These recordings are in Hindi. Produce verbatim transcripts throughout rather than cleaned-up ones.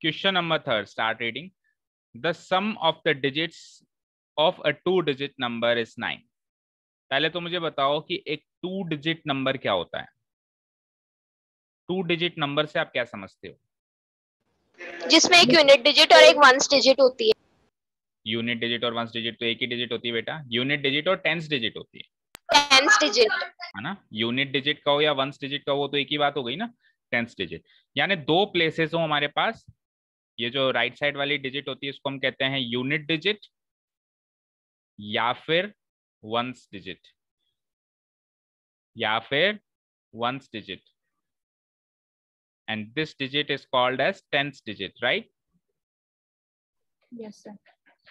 Question number third, start reading. The sum of the digits of a two digit number is nine. पहले तो मुझे बताओ कि एक टू डिजिट नंबर क्या होता है? टू डिजिट नंबर से आप क्या समझते हो? जिसमें एक यूनिट डिजिट और एक वंस डिजिट होती है। यूनिट डिजिट और वंस डिजिट तो एक ही डिजिट होती है बेटा। यूनिट डिजिट और टेंस डिजिट होती है, टेंस डिजिट है ना। यूनिट डिजिट का हो या वंस डिजिट का हो तो एक ही बात हो गई ना, टेंस डिजिट। यानी दो प्लेसेस हो हमारे पास। ये जो राइट साइड वाली डिजिट होती है इसको हम कहते हैं यूनिट डिजिट या फिर वंस डिजिट, या फिर ones digit, and this digit is called as tens digit, right? Yes sir.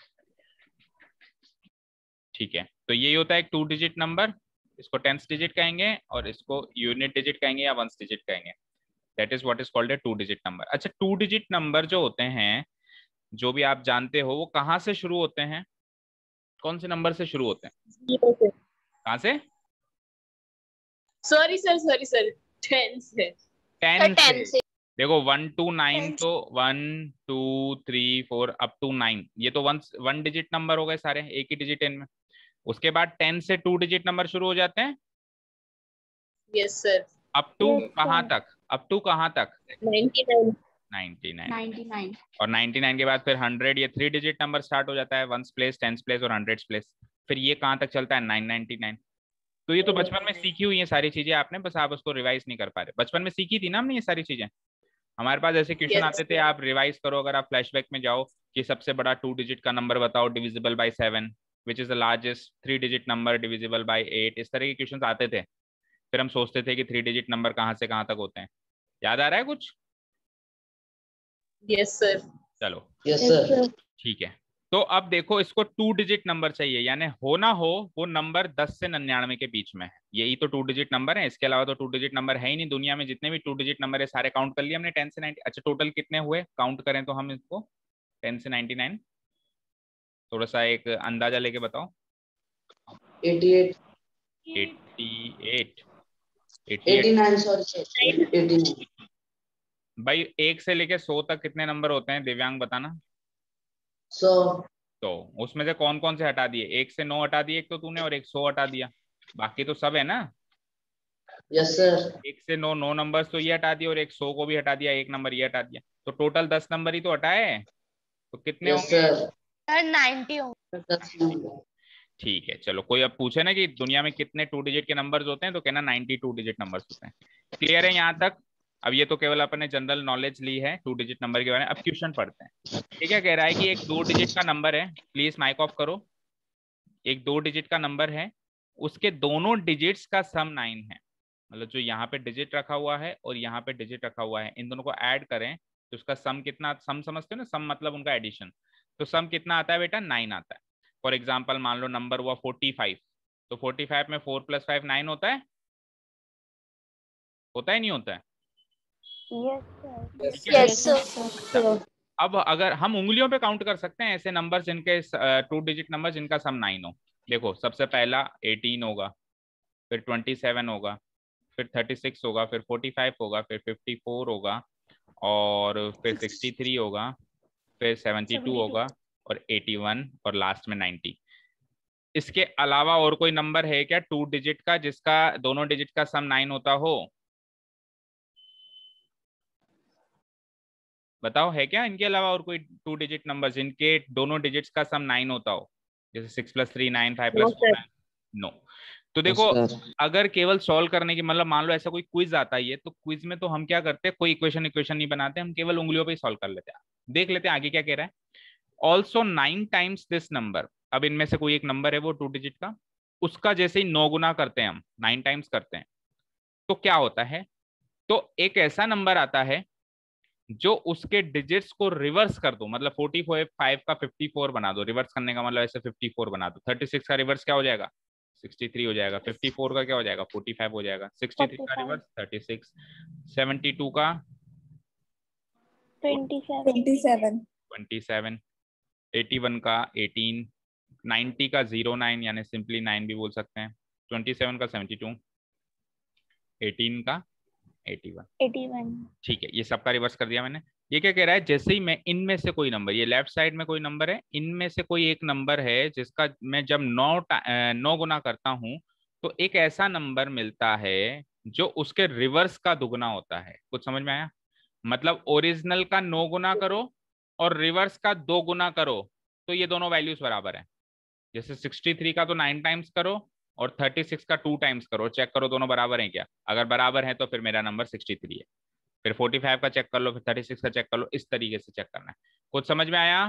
ठीक है, तो ये होता है एक टू डिजिट नंबर, इसको टेंस डिजिट कहेंगे और इसको यूनिट डिजिट कहेंगे या वंस डिजिट कहेंगे। That is what is called a two digit number. अच्छा, टू डिजिट नंबर जो होते हैं, जो भी आप जानते हो, वो कहाँ से शुरू होते हैं? कौन से नंबर से शुरू होते हैं? कहाँ से? Sorry sir sorry sir ten से। टेन से। देखो वन टू नाइन, तो one two three four up to nine, ये तो वन वन डिजिट नंबर हो गए सारे, एक ही डिजिट इनमें। उसके बाद टेन से टू डिजिट नंबर शुरू हो जाते हैं। Yes sir. अप टू कहाँ तक? अप टू कहाँ तक? Ninety nine. Ninety nine. Ninety nine. और नाइंटी नाइन के बाद फिर हंड्रेड, ये थ्री डिजिट नंबर स्टार्ट हो जाता है, वंस प्लेस, टेंस प्लेस और हंड्रेड्स प्लेस। फिर ये कहाँ तक चलता है? Nine ninety nine. तो ये तो बचपन में सीखी हुई है सारी चीजें आपने, बस आप उसको रिवाइज नहीं कर पा रहे। बचपन में सीखी थी ना हमने ये सारी चीजें। हमारे पास ऐसे क्वेश्चन Yes, आते थे, आप रिवाइज करो। अगर आप फ्लैशबैक में जाओ कि सबसे बड़ा टू डिजिट का नंबर बताओ divisible by seven, which is the largest three digit number divisible by eight, इस तरह के क्वेश्चन आते थे। फिर हम सोचते थे कि थ्री डिजिट नंबर कहाँ से कहाँ तक होते हैं। याद आ रहा है कुछ? Yes sir. चलो यस सर। ठीक है, तो अब देखो, इसको टू डिजिट नंबर चाहिए, यानी हो ना हो वो नंबर दस से निन्यानवे के बीच में है। यही तो टू डिजिट नंबर है, इसके अलावा तो टू डिजिट नंबर है ही नहीं दुनिया में। जितने भी टू डिजिट नंबर है सारे काउंट कर लिए हमने, टेन से नाइनटी। अच्छा, टोटल कितने हुए काउंट करें तो हम इसको? टेन से नाइनटी नाइन, थोड़ा सा एक अंदाजा लेके बताओ। Eighty eight. Eighty eight. Eighty nine sorry eighty nine. भाई एक से लेके सौ तक कितने नंबर होते हैं दिव्यांग, बताना। सौ। तो उसमें से कौन कौन से हटा दिए? एक से नौ हटा दिए एक तो तूने, और एक सौ हटा दिया, बाकी तो सब है ना। Yes sir. एक से नौ नौ नंबर्स तो ये हटा दिए, और एक सौ को भी हटा दिया, एक नंबर ये हटा दिया, तो टोटल दस नंबर ही तो हटाए। तो कितने यस होंगे? सर। नाइंटी होंगे। ठीक है, चलो। कोई अब पूछे ना कि दुनिया में कितने टू डिजिट के नंबर्स होते हैं, तो कहना नाइंटी टू डिजिट नंबर्स होते हैं। क्लियर है यहाँ तक? अब ये तो केवल अपने जनरल नॉलेज ली है टू डिजिट नंबर के बारे में। अब क्वेश्चन पढ़ते हैं। ये क्या कह रहा है कि एक दो डिजिट का नंबर है, प्लीज माइक ऑफ करो। एक दो डिजिट का नंबर है, उसके दोनों डिजिट्स का सम नाइन है। मतलब जो यहाँ पे डिजिट रखा हुआ है और यहाँ पे डिजिट रखा हुआ है, इन दोनों को ऐड करें तो उसका सम कितना? सम समझते हो ना, सम मतलब उनका एडिशन। तो सम कितना आता है बेटा? नाइन आता है। फॉर एग्जाम्पल मान लो नंबर हुआ फोर्टी फाइव, तो फोर्टी फाइव में फोर प्लस फाइव नाइन होता है, होता है नहीं होता है? Yes sir. अब अगर हम उंगलियों पे काउंट कर सकते हैं ऐसे नंबर जिनके टू डिजिट नंबर जिनका सम नाइन हो। देखो, सबसे पहला एटीन होगा, फिर ट्वेंटी सेवन होगा, फिर थर्टी सिक्स होगा, फिर फोर्टी फाइव होगा, फिर फिफ्टी फोर होगा, और फिर सिक्सटी थ्री होगा, फिर सेवेंटी टू होगा, और एटी वन, और लास्ट में नाइंटी। इसके अलावा और कोई नंबर है क्या टू डिजिट का जिसका दोनों डिजिट का सम नाइन होता हो? बताओ, है क्या इनके अलावा और कोई टू डिजिट नंबर जिनके दोनों डिजिट्स का सम नाइन होता हो? जैसे six plus three nine, five plus four nine. No. तो देखो, अगर केवल सॉल्व करने की, मतलब मान लो ऐसा कोई क्विज आता है, तो क्विज में तो हम क्या करते हैं, कोई इक्वेशन इक्वेशन नहीं बनाते, हम केवल उंगलियों पे ही सॉल्व कर लेते हैं। देख लेते हैं आगे क्या कह रहा है। Also nine times this number. अब इनमें से कोई एक नंबर है वो टू डिजिट का, उसका जैसे ही नौ गुना करते हैं, हम नाइन टाइम्स करते हैं, तो क्या होता है? तो एक ऐसा नंबर आता है जो उसके डिजिट्स को रिवर्स कर दो, मतलब फोर्टी फाइव का फिफ्टी फोर बना दो। रिवर्स करने का मतलब ऐसे फिफ्टी फोर बना दो। थर्टी सिक्स का रिवर्स क्या हो जाएगा? सिक्सटी थ्री हो जाएगा। फिफ्टी फोर का क्या हो जाएगा? फोर्टी फाइव हो जाएगा। सिक्सटी थ्री का reverse thirty six. Seventy two का twenty seven. Twenty seven. Eighty one का एटीन। नाइंटी का जीरो नाइन, यानी सिंपली नाइन भी बोल सकते हैं। ट्वेंटी सेवन का सेवेंटी टू। एटीन का एटी वन। Eighty one. ठीक है, ये सबका रिवर्स कर दिया मैंने। ये क्या कह रहा है, जैसे ही मैं इनमें से कोई नंबर, ये लेफ्ट साइड में कोई नंबर है, इनमें से कोई एक नंबर है जिसका मैं जब नौ नौ गुना करता हूं तो एक ऐसा नंबर मिलता है जो उसके रिवर्स का दुगना होता है। कुछ समझ में आया? मतलब ओरिजिनल का नौ गुना करो और रिवर्स का दो गुना करो तो ये दोनों वैल्यूज बराबर है। जैसे सिक्सटी थ्री का तो नाइन टाइम्स करो और थर्टी सिक्स का टू टाइम्स करो, चेक करो दोनों बराबर हैं क्या। अगर बराबर है तो फिर मेरा नंबर सिक्सटी थ्री है। फिर फोर्टी फाइव का चेक कर लो, फिर थर्टी सिक्स का चेक कर लो, इस तरीके से चेक करना है। कुछ समझ में आया?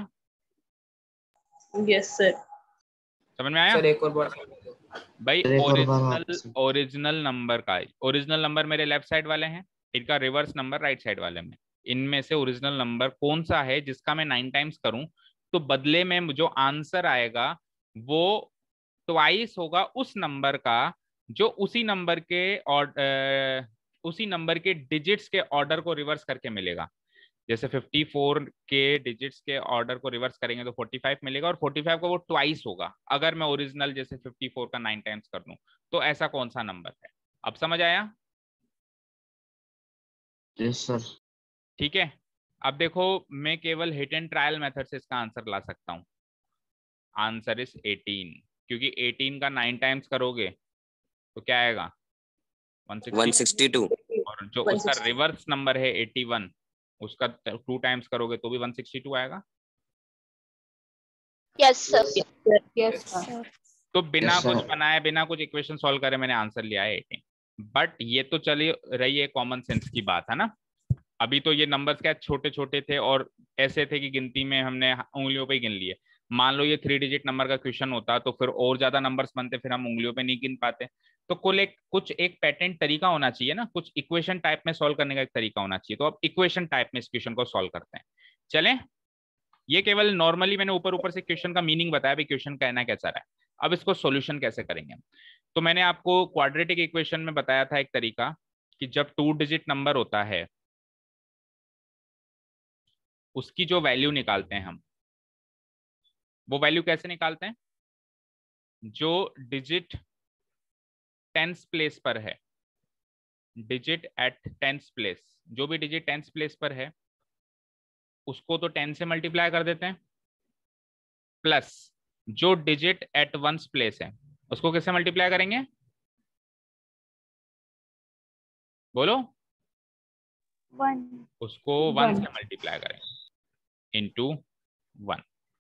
Yes sir. समझ में आया सर एक और बार भाई? एक और बार ओरिजिनल वापस। ओरिजिनल नंबर का, ओरिजिनल नंबर मेरे लेफ्ट साइड वाले हैं, इनका रिवर्स नंबर राइट साइड वाले में। इनमें से ओरिजिनल नंबर कौन सा है जिसका मैं नाइन टाइम्स करूं तो बदले में जो आंसर आएगा वो ट्वाइस होगा उस नंबर का जो उसी नंबर के और उसी नंबर के डिजिट्स के ऑर्डर को रिवर्स करके मिलेगा। जैसे फिफ्टी फोर के डिजिट्स के ऑर्डर को रिवर्स करेंगे तो फोर्टी फाइव मिलेगा, और फोर्टी फाइव का वो ट्वाइस होगा अगर मैं ओरिजिनल जैसे फिफ्टी फोर का नाइन टाइम्स कर दूं। तो ऐसा कौन सा नंबर है? अब समझ आया? Yes sir. ठीक है। अब देखो, मैं केवल हिट एंड ट्रायल मेथड से इसका आंसर ला सकता हूं। आंसर इज एटीन, क्योंकि एटीन का नाइन टाइम्स करोगे तो क्या आएगा? One sixty two. और जो उसका रिवर्स नंबर है एटी वन, उसका टू टाइम्स करोगे तो भी वन सिक्सटी टू आएगा। Yes sir. Yes sir. तो बिना Yes, कुछ sir. बनाए, बिना कुछ इक्वेशन सॉल्व करे मैंने आंसर लिया है एटीन। बट ये तो चली रही है कॉमन सेंस की बात, है ना। अभी तो ये नंबर्स क्या छोटे छोटे थे और ऐसे थे कि गिनती में हमने उंगलियों पे ही गिन लिए। मान लो ये थ्री डिजिट नंबर का क्वेश्चन होता तो फिर और ज्यादा नंबर्स बनते, फिर हम उंगलियों पे नहीं गिन पाते। तो कुल एक कुछ एक पैटर्न तरीका होना चाहिए ना, कुछ इक्वेशन टाइप में सॉल्व करने का एक तरीका होना चाहिए। तो अब इक्वेशन टाइप में इस क्वेश्चन को सॉल्व करते हैं। चलें, ये केवल नॉर्मली मैंने ऊपर ऊपर से क्वेश्चन का मीनिंग बताया, भी क्वेश्चन कहना क्या चाह रहा है। अब इसको सॉल्यूशन कैसे करेंगे? तो मैंने आपको क्वाड्रेटिक इक्वेशन में बताया था एक तरीका कि जब टू डिजिट नंबर होता है उसकी जो वैल्यू निकालते हैं हम, वो वैल्यू कैसे निकालते हैं? जो डिजिट टेंस प्लेस पर है, डिजिट एट टेंस प्लेस, जो भी डिजिट टेंस प्लेस पर है उसको तो टेन से मल्टीप्लाई कर देते हैं, प्लस जो डिजिट एट वंस प्लेस है उसको किससे मल्टीप्लाई करेंगे? बोलो। वन। उसको वन से मल्टीप्लाई करेंगे इंटू वन।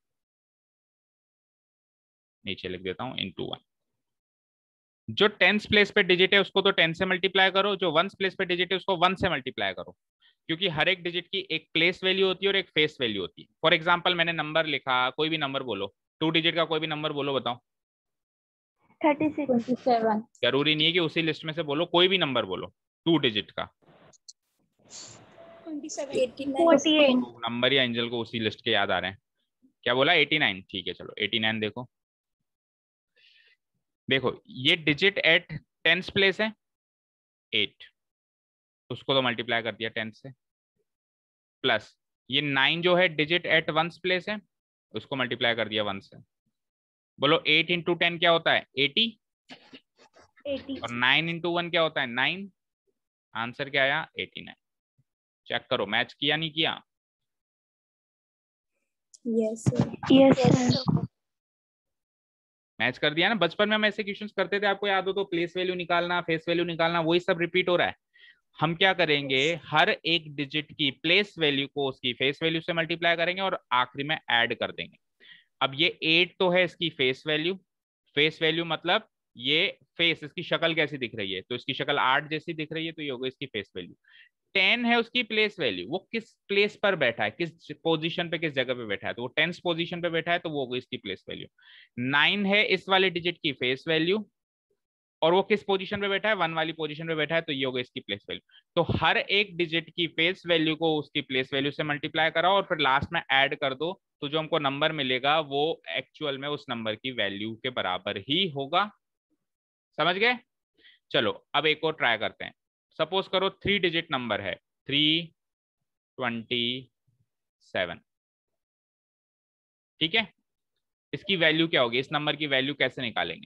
नीचे लिख देता हूं इंटू वन। जो टेंस प्लेस पे डिजिट है उसको तो टेन से मल्टीप्लाई करो, जो वंस प्लेस पे डिजिट है उसको वन से मल्टीप्लाई करो, क्योंकि हर एक डिजिट की एक प्लेस वैल्यू होती है और एक फेस वैल्यू होती है। फॉर एग्जांपल मैंने नंबर लिखा, कोई भी नंबर बोलो, टू डिजिट का कोई भी नंबर बोलो, बताओ। Thirty six. Twenty seven. जरूरी नहीं है कि उसी लिस्ट में से बोलो, कोई भी नंबर बोलो टू डिजिट का। Forty eight. नंबर या एंजल को उसी लिस्ट के याद आ रहे हैं। क्या बोला? Eighty nine. ठीक है, चलो एटी नाइन देखो। देखो ये डिजिट एट टेंस प्लेस है एट, उसको तो मल्टीप्लाई कर दिया टेन से, प्लस ये नाइन जो है डिजिट एट वंस प्लेस है उसको मल्टीप्लाई कर दिया वन से। बोलो एट इंटू टेन क्या होता है? एटी। एटी। और नाइन इंटू वन क्या होता है? नाइन। आंसर क्या आया? Eighty nine. चेक करो मैच किया नहीं किया? Yes yes. मैच कर दिया ना। बचपन में हम ऐसे क्वेश्चंस करते थे, आपको याद हो तो, प्लेस वैल्यू निकालना, फेस वैल्यू निकालना, वही सब रिपीट हो रहा है। हम क्या करेंगे, हर एक डिजिट की प्लेस वैल्यू को उसकी फेस वैल्यू से मल्टीप्लाई करेंगे और आखिरी में ऐड कर देंगे। अब ये एट तो है इसकी फेस वैल्यू, फेस वैल्यू मतलब ये फेस, इसकी शक्ल कैसी दिख रही है, तो इसकी शक्ल आठ जैसी दिख रही है तो ये होगा इसकी फेस वैल्यू। टेन है उसकी प्लेस वैल्यू, वो किस प्लेस पर बैठा है, किस पोजीशन पे, किस जगह पे बैठा है, तो वो टेंस पोजीशन पे बैठा है तो वो होगी इसकी प्लेस वैल्यू। नाइन है इस वाले डिजिट की फेस वैल्यू और वो किस पोजीशन पे बैठा है? वन वाली पोजीशन पे बैठा है तो ये होगा इसकी प्लेस वैल्यू। तो हर एक डिजिट की फेस वैल्यू को उसकी प्लेस वैल्यू से मल्टीप्लाई कराओ और फिर लास्ट में ऐड कर दो, तो जो हमको नंबर मिलेगा वो एक्चुअल में उस नंबर की वैल्यू के बराबर ही होगा। समझ गए? चलो अब एक और ट्राई करते हैं। सपोज करो थ्री डिजिट नंबर है थ्री ट्वेंटी सेवन, ठीक है। इसकी वैल्यू क्या होगी? इस नंबर की वैल्यू कैसे निकालेंगे?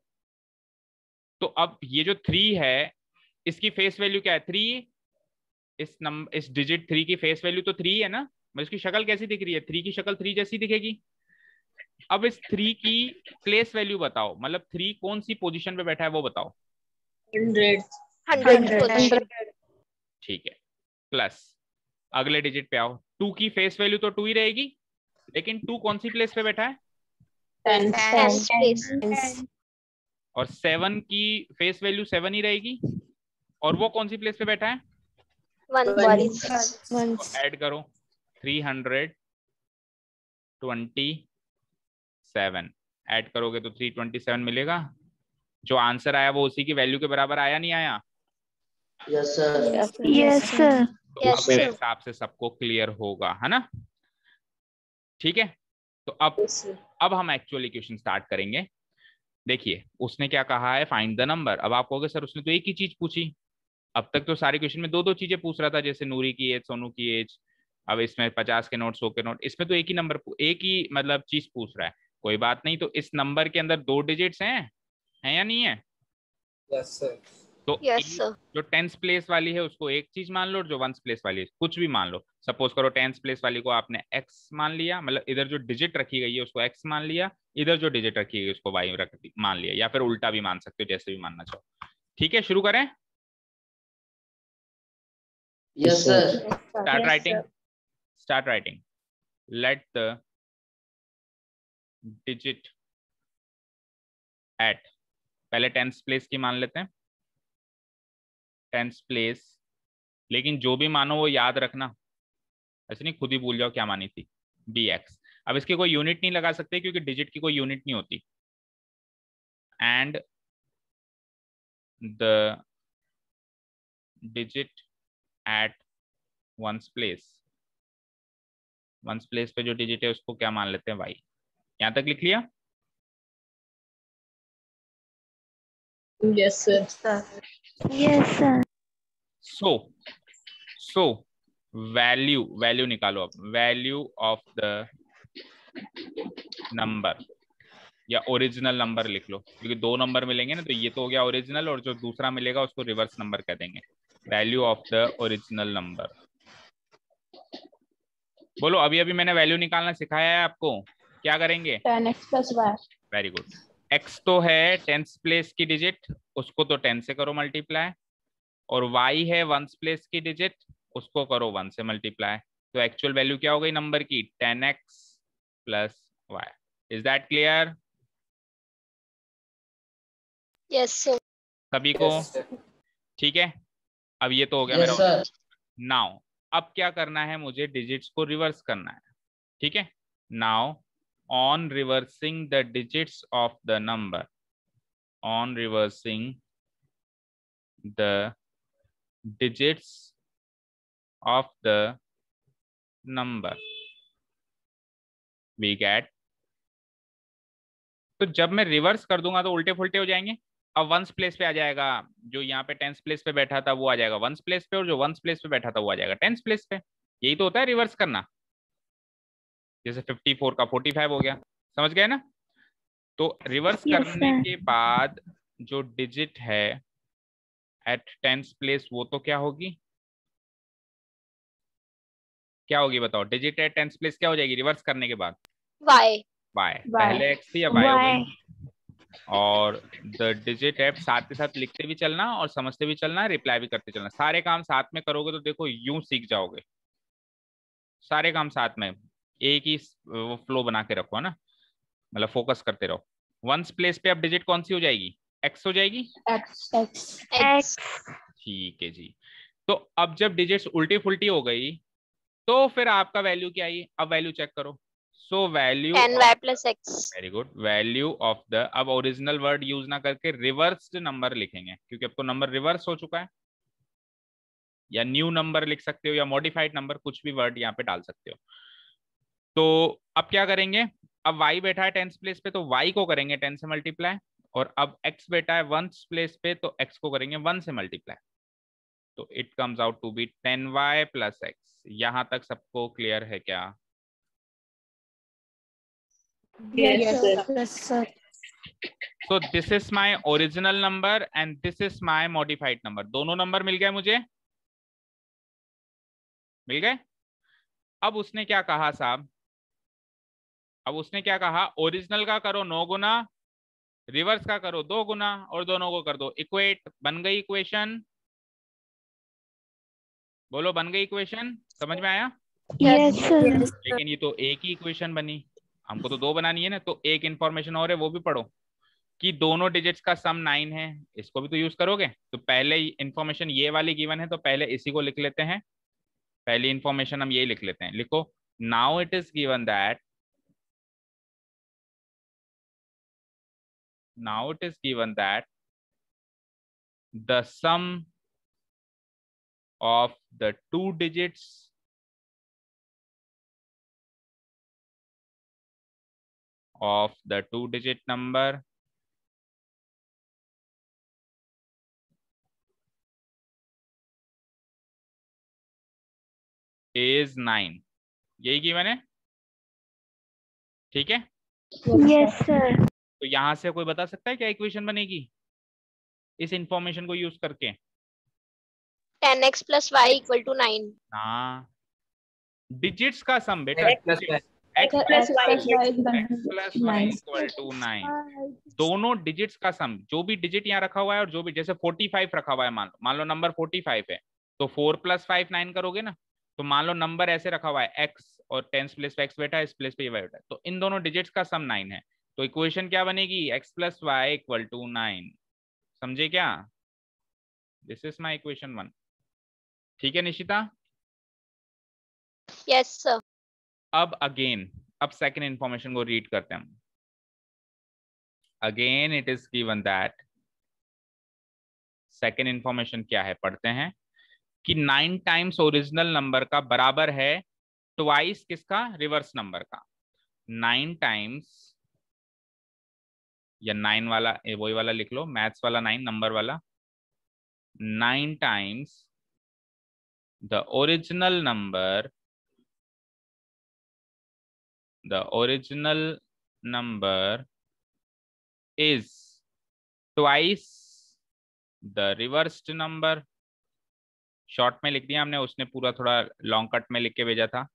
तो अब ये जो थ्री है इसकी फेस वैल्यू क्या है? थ्री। इस नंबर इस डिजिट थ्री की फेस वैल्यू तो थ्री है ना, मतलब इसकी शक्ल कैसी दिख रही है, थ्री की शक्ल थ्री जैसी दिखेगी। अब इस थ्री की प्लेस वैल्यू बताओ, मतलब थ्री कौन सी पोजीशन पे बैठा है वो बताओ। हंड्रेड हंड्रेड ठीक है, प्लस अगले डिजिट पे आओ, टू की फेस वैल्यू तो टू ही रहेगी, लेकिन टू कौन सी प्लेस पे बैठा है, टेन प्लेस और सेवन की फेस वैल्यू सेवन ही रहेगी, और वो कौन सी प्लेस पे बैठा है, वन तो ऐड करो three hundred twenty seven, add करोगे तो थ्री ट्वेंटी सेवन मिलेगा। जो आंसर आया वो उसी की वैल्यू के बराबर आया नहीं आया? Yes sir. Yes sir. तो अब मेरे हिसाब से सबको क्लियर होगा, है ना? ठीक है, तो अब अब हम एक्चुअली क्वेश्चन स्टार्ट करेंगे। देखिए उसने क्या कहा है, फाइंड द नंबर। अब आप कहोगे सर उसने तो एक ही चीज पूछी, अब तक तो सारे क्वेश्चन में दो दो चीजें पूछ रहा था, जैसे नूरी की एज, सोनू की एज, अब इसमें पचास के नोट, सौ के नोट, इसमें तो एक ही नंबर, एक ही मतलब चीज पूछ रहा है। कोई बात नहीं, तो इस नंबर के अंदर दो डिजिट्स हैं, हैं या नहीं है? Yes sir. तो Yes, एक- sir. जो टेंस प्लेस वाली है उसको एक चीज मान लो, और जो वंस प्लेस वाली है कुछ भी मान लो। सपोज करो टेंस प्लेस वाली को आपने एक्स मान लिया, मतलब इधर जो डिजिट रखी गई है उसको एक्स मान लिया, इधर जो डिजिट रखी गई है उसको वाई रख मान लिया, या फिर उल्टा भी मान सकते हो, जैसे भी मानना चाहो। ठीक है, शुरू करें। Yes sir. Start writing, start writing. Let the digit eight, पहले टेंस प्लेस की मान लेते हैं, टेंस प्लेस, लेकिन जो भी मानो वो याद रखना, ऐसे नहीं खुद ही भूल जाओ क्या मानी थी, बी एक्स। अब इसकी कोई यूनिट नहीं लगा सकते क्योंकि डिजिट की कोई यूनिट नहीं होती। And the digit eight ones place, ones place पे जो डिजिट है उसको क्या मान लेते हैं, वाई। यहां तक लिख लिया? Yes sir. Yes sir. So so value, value निकालो अब, वैल्यू ऑफ द नंबर, या ओरिजिनल नंबर लिख लो, क्योंकि दो नंबर मिलेंगे ना, तो ये तो हो गया ओरिजिनल, और जो दूसरा मिलेगा उसको रिवर्स नंबर कह देंगे। Value of the original number. बोलो, अभी अभी मैंने वैल्यू निकालना सिखाया है आपको, क्या करेंगे? Ten x plus y. Very good. X तो है टेंस प्लेस की डिजिट, उसको तो टेन से करो मल्टीप्लाई, और वाई है वंस प्लेस की डिजिट, उसको करो वन से मल्टीप्लाई। तो एक्चुअल वैल्यू क्या हो गई नंबर की, ten x plus y. Is that clear yes sir. सभी को? ठीक है, अब ये तो हो गया यस मेरा। सर। नाउ अब क्या करना है, मुझे डिजिट्स को रिवर्स करना है। ठीक है, now on reversing the digits of the number, on reversing the digits of the number we get, तो जब मैं रिवर्स कर दूंगा तो उल्टे फुल्टे हो जाएंगे। अब वंस प्लेस पे आ जाएगा, जो यहाँ पे टेंस प्लेस पे बैठा था वो आ जाएगा वंस प्लेस पे, और जो वंस प्लेस पे बैठा था वो आ जाएगा टेंस प्लेस पे। यही तो होता है रिवर्स करना, जैसे फिफ्टी फोर का फोर्टी फाइव हो गया, समझ गए ना? तो रिवर्स Yes, करने sir. के बाद जो डिजिट है एट टेंस प्लेस वो तो क्या होगी, क्या होगी बताओ? डिजिट एट टेंस प्लेस क्या हो जाएगी रिवर्स करने के बाद? वाई. वाई। पहले एक्स थी, अब वाई हो गई। और द डिजिट एट, साथ के साथ लिखते भी चलना और समझते भी चलना, रिप्लाई भी करते चलना, सारे काम साथ में करोगे तो देखो यूं सीख जाओगे। सारे काम साथ में, एक ही वो फ्लो बना के रखो, है ना, मतलब फोकस करते रहो। वंस प्लेस पे अब डिजिट कौन सी हो जाएगी, एक्स हो जाएगी। X x x. ठीक है जी। तो अब जब डिजिट्स उल्टी फुल्टी हो गई तो फिर आपका वैल्यू क्या आई, अब वैल्यू चेक करो। So value, ten y plus x. Very good, value of the, अब ओरिजिनल वर्ड यूज ना करके रिवर्स्ड नंबर लिखेंगे, क्योंकि अब तो नंबर रिवर्स हो चुका है। या न्यू नंबर लिख सकते हो, या मॉडिफाइड नंबर, कुछ भी वर्ड यहाँ पे डाल सकते हो। तो अब क्या करेंगे, अब y बैठा है टेंस प्लेस पे तो y को करेंगे टेन से मल्टीप्लाई, और अब x बैठा है वंस प्लेस पे तो x को करेंगे वन से मल्टीप्लाई। तो it comes out to be ten y plus x. यहां तक सबको क्लियर है क्या? Yes sir. So this is my original number and this is my modified number. दोनों नंबर मिल गए मुझे। मिल गए। अब उसने क्या कहा साहब, अब उसने क्या कहा, ओरिजिनल का करो नौ गुना, रिवर्स का करो दो गुना, और दोनों को कर दो इक्वेट। बन गई इक्वेशन, बोलो बन गई इक्वेशन, समझ में आया? Yes, sir. लेकिन ये तो एक ही इक्वेशन बनी, हमको तो दो बनानी है ना। तो एक इंफॉर्मेशन और है, वो भी पढ़ो कि दोनों डिजिट्स का सम नाइन है, इसको भी तो यूज करोगे। तो पहले इंफॉर्मेशन ये वाली गिवन है, तो पहले इसी को लिख लेते हैं। पहली इंफॉर्मेशन हम यही लिख लेते हैं, लिखो now it is given that, now it is given that the sum of the two digits of the two digit number is nine। यही गिवन है, ठीक है? Yes, sir. तो यहां से कोई बता सकता है क्या इक्वेशन बनेगी इस इंफॉर्मेशन को यूज करके? Ten x plus y equal to nine। हाँ, डिजिट्स का सम बेटा, X plus y। x X plus plus y x y equal to nine. दोनों डिजिट्स का सम, जो भी डिजिट यहाँ रखा हुआ है और जो भी, जैसे फोर्टी फाइव रखा हुआ है, मान लो मान लो नंबर फोर्टी फाइव है, तो फोर प्लस फाइव नाइन करोगे ना। तो मान लो नंबर ऐसे रखा हुआ है x, और टेंस प्लेस पे x बैठा है, इस प्लेस पे ये बैठा है, तो इन दोनों डिजिट्स का सम नाइन है। तो इक्वेशन क्या बनेगी, x plus y equal to nine. समझे क्या? This is my equation one. ठीक है निशिता? Yes sir। अब अगेन, अब सेकंड इंफॉर्मेशन को रीड करते हैं हम। Again it is given that, second information क्या है पढ़ते हैं, कि नाइन टाइम्स ओरिजिनल नंबर का बराबर है ट्वाइस किसका, रिवर्स नंबर का। नाइन टाइम्स, या नाइन वाला वही वाला लिख लो, मैथ्स वाला नाइन, नंबर वाला। Nine times the original number, the original number is twice the reversed number। Short में लिख दिया हमने, उसने पूरा थोड़ा लॉन्ग कट में लिख के भेजा था,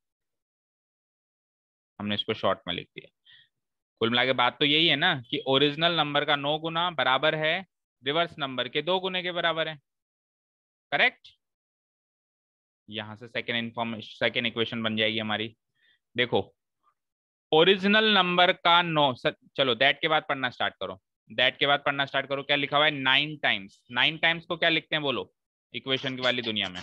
हमने इसको शॉर्ट में लिख दिया। कुल मिला के बात तो यही है ना, कि ओरिजिनल नंबर का नौ गुना बराबर है रिवर्स नंबर के दो गुने के बराबर है। करेक्ट? यहां से सेकेंड इंफॉर्मेशन, सेकेंड इक्वेशन बन जाएगी हमारी। देखो ओरिजिनल नंबर का नौ, चलो दैट के बाद पढ़ना स्टार्ट करो, दैट के बाद पढ़ना स्टार्ट करो। क्या लिखा हुआ है, नाइन टाइम्स। नाइन टाइम्स को क्या लिखते हैं बोलो इक्वेशन की वाली दुनिया में?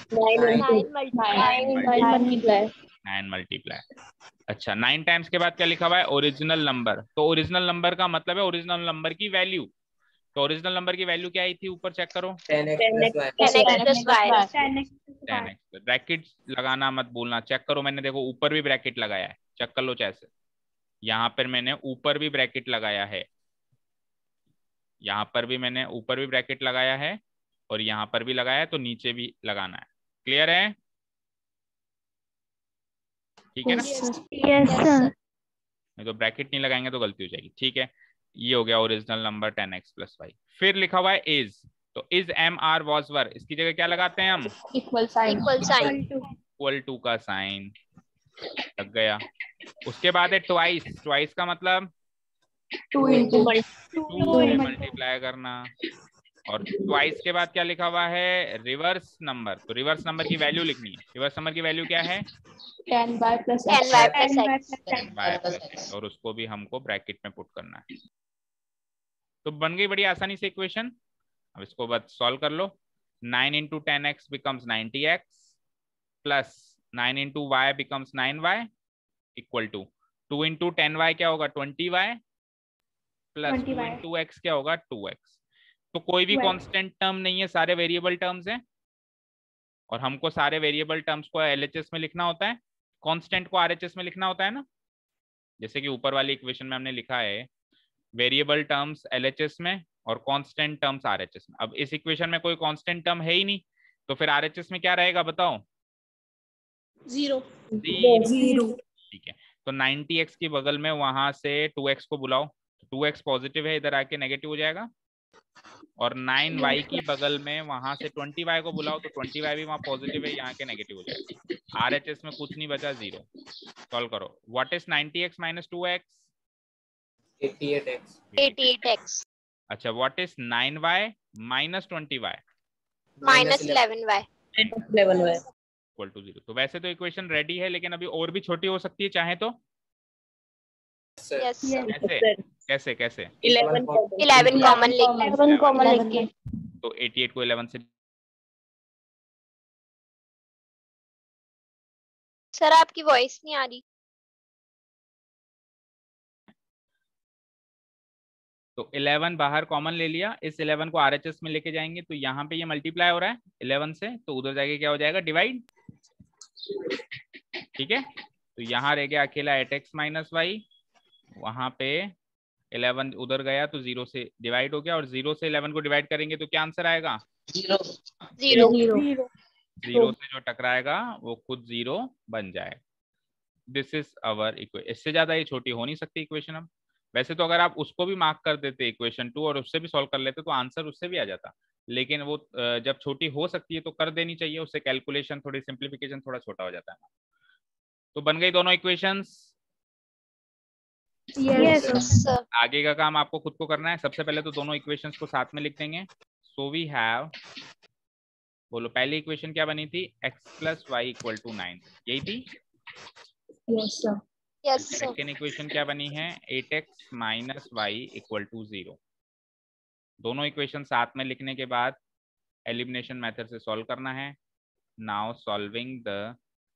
Nine multiply. अच्छा, नाइन टाइम्स के बाद क्या लिखा हुआ है, ओरिजिनल नंबर। तो ओरिजिनल नंबर का मतलब है ओरिजिनल नंबर की वैल्यू। तो ओरिजिनल नंबर की वैल्यू क्या आई थी, ऊपर चेक करो, ten x plus ten ten x. Bracket लगाना मत भूलना, चेक करो, मैंने देखो ऊपर भी ब्रैकेट लगाया है, चेक कर लो कैसे। यहाँ पर मैंने ऊपर भी ब्रैकेट लगाया है, यहाँ पर भी मैंने ऊपर भी ब्रैकेट लगाया है, और यहाँ पर भी लगाया है, तो नीचे भी लगाना है। क्लियर है? ठीक है ना? Yes, sir. नहीं तो ब्रैकेट नहीं लगाएंगे तो गलती हो जाएगी। ठीक है, ये हो गया original number ten x plus y. फिर लिखा हुआ है इज, तो is am are was were, इसकी जगह क्या लगाते हैं हम, equal sign. Equal sign. Equal to का साइन लग गया। उसके बाद है ट्वाइस। ट्वाइस का मतलब टू इंटू टू से मल्टीप्लाई करना। और ट्वाइस के बाद क्या लिखा हुआ है, रिवर्स नंबर। तो रिवर्स नंबर की वैल्यू लिखनी है। रिवर्स नंबर की वैल्यू क्या है, ten by plus ten y plus x. Ten by plus x, और उसको भी हमको ब्रैकेट में पुट करना है। तो बन गई बड़ी आसानी से इक्वेशन। अब इसको बस सॉल्व कर लो। Nine into ten x becomes ninety x, plus nine into y becomes nine y, equal to two into ten y क्या होगा, twenty y, plus two into x क्या होगा, टू एक्स। तो कोई भी कांस्टेंट टर्म नहीं है, सारे वेरिएबल टर्म्स हैं, और हमको सारे वेरिएबल टर्म्स को एलएचएस में लिखना होता है, कांस्टेंट को आरएचएस में लिखना होता है ना। जैसे कि ऊपर वाली इक्वेशन में हमने लिखा है वेरिएबल टर्म्स एलएचएस में और कांस्टेंट टर्म्स आरएचएस में। अब इस इक्वेशन में कोई कांस्टेंट टर्म है ही नहीं, तो फिर आरएचएस में क्या रहेगा बताओ, जीरो। जीरो। ठीक है, तो नाइनटी एक्स के बगल में वहां से टू एक्स को बुलाओ, टू एक्स पॉजिटिव है, इधर आके नेगेटिव हो जाएगा, और नाइन वाई की बगल में वहां से ट्वेंटी वाई को बुलाओ तो ट्वेंटी वाई भी वहां पॉजिटिव है, यहाँ के नेगेटिव हो जाएगा। आरएचएस में कुछ नहीं बचा, जीरो। सॉल्व करो। What is ninety x minus two x? Eighty eight x. Eighty eight x अच्छा, what is nine y minus twenty y? Minus eleven y eleven y equal to zero. तो वैसे तो इक्वेशन रेडी है, लेकिन अभी और भी छोटी हो सकती है चाहे तो। यस कैसे कैसे कैसे? इलेवन इलेवन कॉमन लेके इलेवन कॉमन लेके तो एटी एट को इलेवन से, सर आपकी वॉइस नहीं आ रही। तो इलेवन बाहर कॉमन ले लिया, इस इलेवन को आरएचएस में लेके जाएंगे तो यहाँ पे ये मल्टीप्लाई हो रहा है इलेवन से, तो उधर जाके क्या हो जाएगा? डिवाइड। ठीक है, तो यहाँ रह गया अकेला एट एक्स माइनस वाई, वहां पे इलेवन उधर गया तो जीरो से डिवाइड हो गया, और जीरो से इलेवन को डिवाइड करेंगे तो क्या आंसर आएगा? जीरो। जीरो जीरो से जो टकराएगा वो खुद जीरो बन जाए। This is our equation. इससे ज्यादा ये छोटी हो नहीं सकती इक्वेशन। अब वैसे तो अगर आप उसको भी मार्क कर देते इक्वेशन टू और उससे भी सॉल्व कर लेते तो आंसर उससे भी आ जाता, लेकिन वो जब छोटी हो सकती है तो कर देनी चाहिए, उससे कैलकुलेशन थोड़ी सिंप्लीफिकेशन थोड़ा छोटा हो जाता है। तो बन गई दोनों equations. Yes, yes sir. Sir आगे का काम आपको खुद को करना है। सबसे पहले तो दोनों इक्वेशंस को साथ में लिख देंगे। सो वी हैव, बोलो पहली इक्वेशन क्या बनी थी? x plus y equal to nine, यही थी। Yes sir yes sir second equation क्या बनी है? Eight x minus y equal to zero. दोनों इक्वेशन साथ में लिखने के बाद एलिमिनेशन मेथड से सॉल्व करना है। Now solving the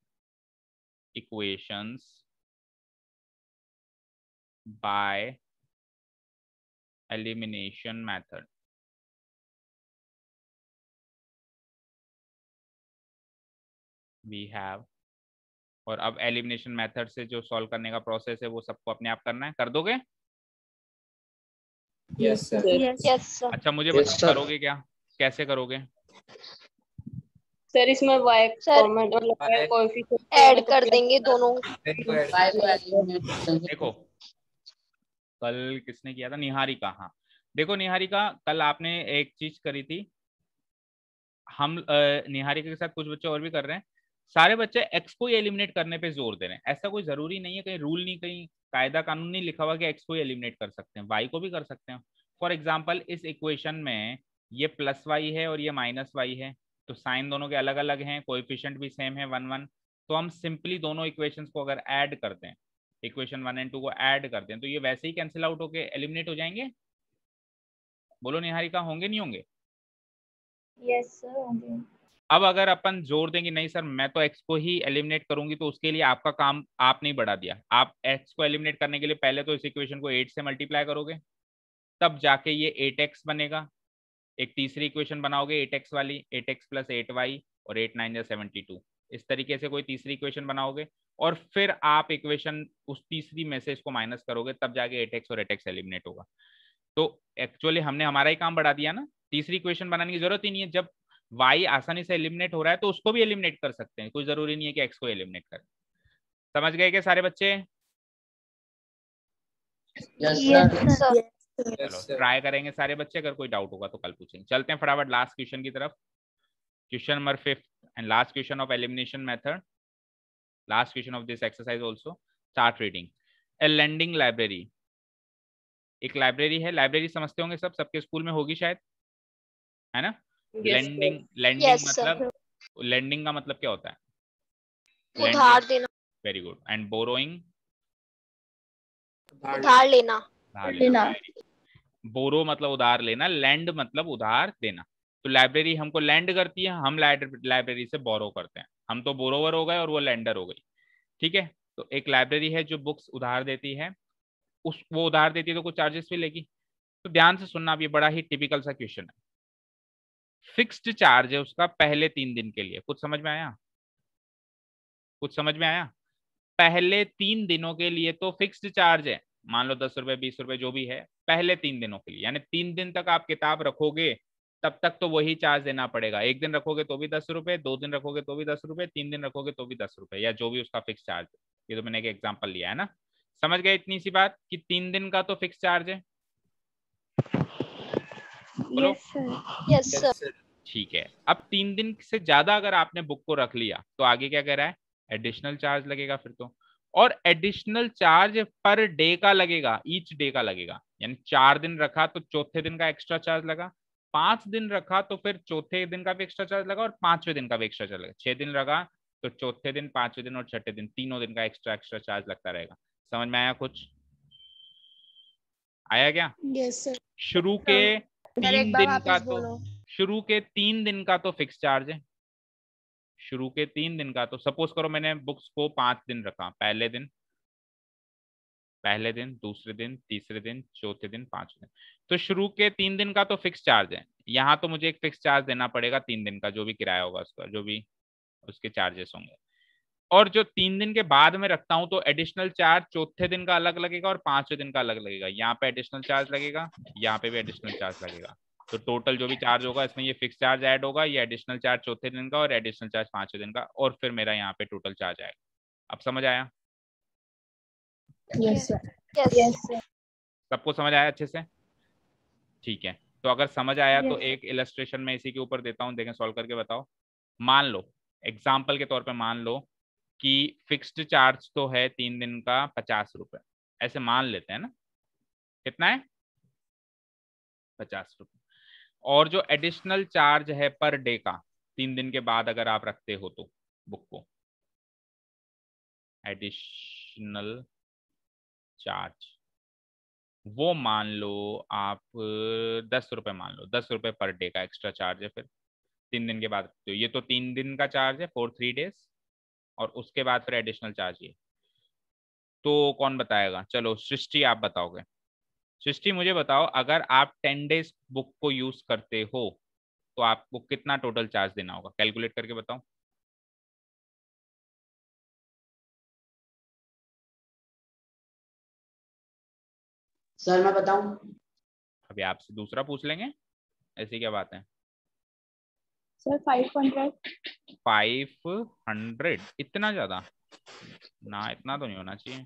equations by elimination method. We have, और अब एलिमिनेशन मेथड से जो सॉल्व करने का प्रोसेस है वो सबको अपने आप करना है। कर दोगे? Yes sir. Yes. Yes sir अच्छा मुझे Yes, बताओ sir. करोगे क्या, कैसे करोगे? सर इसमें वाई सर कॉमन मतलब वाई कोएफिशिएंट ऐड कर देंगे दोनों। वाई को एलिमिनेट कर देंगे। देखो कल किसने किया था? निहारिका। हाँ देखो निहारिका, कल आपने एक चीज करी थी, हम अ, निहारिका के साथ कुछ बच्चे और भी कर रहे हैं। सारे बच्चे एक्स को एलिमिनेट करने पे जोर दे रहे हैं। ऐसा कोई जरूरी नहीं है, कहीं रूल नहीं, कहीं कायदा कानून नहीं लिखा हुआ कि एक्स को एलिमिनेट कर सकते हैं, वाई को भी कर सकते हैं। फॉर एग्जाम्पल इस इक्वेशन में ये प्लस वाई है और ये माइनस वाई है, तो साइन दोनों के अलग अलग हैं, कोएफिशिएंट भी सेम है वन वन, तो हम सिंपली दोनों इक्वेशंस को अगर ऐड करते हैं, इक्वेशन वन एंड टू को ऐड करते हैं, तो ये वैसे ही कैंसिल आउट होके एलिमिनेट हो जाएंगे। बोलो निहारिका, होंगे नहीं होंगे? यस सर होंगे। अब अगर अपन जोर देंगे नहीं सर मैं तो एक्स को ही एलिमिनेट करूंगी, तो उसके लिए आपका काम आप नहीं बढ़ा दिया। आप एक्स को एलिमिनेट करने के लिए पहले तो इस इक्वेशन को एट से मल्टीप्लाई करोगे, तब जाके ये एट एक्स बनेगा। एक तीसरी इक्वेशन बनाओगे एट एक्स वाली, eight x plus eight y और एट नाइन या सेवेंटी टू, इस तरीके से कोई तीसरी इक्वेशन बनाओगे, और फिर आप इक्वेशन उस तीसरी में से इसको माइनस करोगे, तब जाके एट एक्स और एट एक्स एलिमिनेट होगा। तो एक्चुअली हमने हमारा ही काम बढ़ा दिया ना, तीसरी इक्वेशन बनाने की जरूरत ही नहीं है। जब y आसानी से एलिमिनेट हो रहा है तो उसको भी एलिमिनेट कर सकते हैं, कोई जरूरी नहीं है कि x को एलिमिनेट करें। समझ गए क्या सारे बच्चे? Yes Yes, sir. sir. चलो ट्राई करेंगे सारे बच्चे, अगर कोई डाउट होगा तो कल पूछेंगे। चलते हैं फटाफट लास्ट क्वेश्चन की तरफ। Question number fifth and last question of elimination method, last question of this exercise also. Start reading. A lending library, एक लाइब्रेरी है। लाइब्रेरी समझते होंगे सब, सबके स्कूल में होगी शायद, है ना? Lending, lending Yes, sir. मतलब, लेंडिंग का मतलब क्या होता है? उधार देना। Very good. एंड बोरोइंग, उधार लेना। उधार लेना। लेना। बोरो मतलब उधार लेना, लैंड मतलब उधार देना। तो लाइब्रेरी हमको लैंड करती है, हम लाइब्रेरी से बोरो करते हैं। हम तो बोरोवर हो गए और वो लैंडर हो गई, ठीक है? तो एक लाइब्रेरी है जो बुक्स उधार देती है, उस वो उधार देती है तो कुछ चार्जेस भी लेगी। तो ध्यान से सुनना, अब ये बड़ा ही टिपिकल सा क्वेश्चन है। फिक्स्ड चार्ज है उसका पहले तीन दिन के लिए। कुछ समझ में आया? कुछ समझ में आया? पहले तीन दिनों के लिए तो फिक्स्ड चार्ज है, मान लो दस रुपए बीस रुपए जो भी है, पहले तीन दिनों के लिए। यानी तीन दिन तक आप किताब रखोगे तब तक तो वही चार्ज देना पड़ेगा। एक दिन रखोगे तो भी दस रुपए, दो दिन रखोगे तो भी दस रुपए, तीन दिन रखोगे तो भी दस रुपए, या जो भी उसका फिक्स चार्ज है। ये तो मैंने एक एग्जाम्पल लिया है ना। समझ गए इतनी सी बात कि तीन दिन का तो फिक्स चार्ज है? बोलो। Yes, sir. Yes, sir. Yes, sir. ठीक है, अब तीन दिन से ज्यादा अगर आपने बुक को रख लिया तो आगे क्या कह रहा है, एडिशनल चार्ज लगेगा फिर तो, और एडिशनल चार्ज पर डे का लगेगा, ईच डे का लगेगा। यानी चार दिन रखा तो चौथे दिन का एक्स्ट्रा चार्ज लगा, पांच दिन रखा तो फिर चौथे दिन का भी एक्स्ट्रा चार्ज लगा, और पांचवें दिन का भी एक्स्ट्रा चार्ज लगा। छह दिन रखा तो चौथे दिन, पांचवें दिन और छठे दिन, तीनों दिन का एक्स्ट्रा एक्स्ट्रा चार्ज लगता रहेगा। समझ में आया कुछ? आया क्या? Yes sir. शुरू के तीन दिन का तो शुरू के तीन दिन का तो फिक्स चार्ज है। शुरू के तीन दिन का तो सपोज करो मैंने बुक्स को पांच दिन रखा, पहले दिन पहले दिन दूसरे दिन तीसरे दिन चौथे दिन पांचवें दिन, तो शुरू के तीन दिन का तो फिक्स चार्ज है। यहाँ तो मुझे एक फिक्स चार्ज देना पड़ेगा तीन दिन का, जो भी किराया होगा उसका, जो भी उसके चार्जेस होंगे। और जो तीन दिन के बाद में रखता हूं तो एडिशनल चार्ज चौथे दिन का अलग लगेगा और पांचवें दिन का अलग लगेगा। यहाँ पे एडिशनल चार्ज लगेगा, यहाँ पे भी एडिशनल चार्ज लगेगा। तो टोटल जो भी चार्ज होगा इसमें ये फिक्स चार्ज ऐड होगा, ये एडिशनल चार्ज चौथे दिन का और एडिशनल चार्ज पांचवें दिन का, और फिर मेरा यहाँ पे टोटल चार्ज आएगा। अब समझ आया? Yes sir. Yes. Yes sir. सबको समझ आया अच्छे से? ठीक है, तो अगर समझ आया तो Yes. एक इलस्ट्रेशन में इसी के ऊपर देता हूँ, देखें सॉल्व करके बताओ। मान लो एग्जाम्पल के तौर पे मान लो कि फिक्स्ड चार्ज तो है तीन दिन का पचास रुपए, ऐसे मान लेते हैं ना। कितना है? पचास रुपए। और जो एडिशनल चार्ज है पर डे का, तीन दिन के बाद अगर आप रखते हो तो बुक को, एडिशनल चार्ज वो मान लो आप दस रुपए मान लो, दस रुपए पर डे का एक्स्ट्रा चार्ज है फिर तीन दिन के बाद। तो ये तो तीन दिन का चार्ज है फॉर थ्री डेज, और उसके बाद फिर एडिशनल चार्ज ये। तो कौन बताएगा? चलो सृष्टि आप बताओगे। सृष्टि मुझे बताओ, अगर आप टेन डेज बुक को यूज करते हो तो आपको कितना टोटल चार्ज देना होगा? कैलकुलेट करके बताओ। सर मैं बताऊं? अभी आपसे दूसरा पूछ लेंगे, ऐसी क्या बात है? Sir five hundred. Five hundred? इतना ज्यादा ना, इतना तो नहीं होना चाहिए।